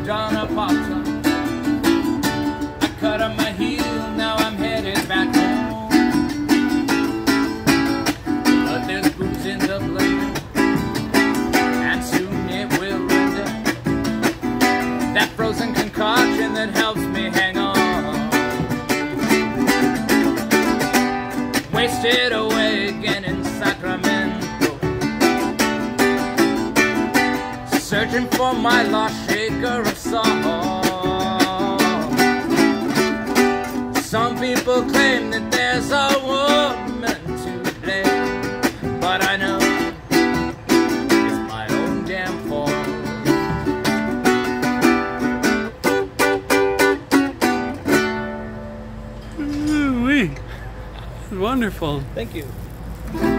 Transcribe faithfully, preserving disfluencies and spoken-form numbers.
parked on a pop top. I cut up my heel, now I'm headed back home. But there's booze in the blender, and soon it will render. That frozen concoction that helps me hang on. Wasted away again in Sacramento, searching for my lost shaker of song. Some people claim that there's a woman to blame, but I know it's my own damn fault. Ooh-wee. Wonderful. Thank you.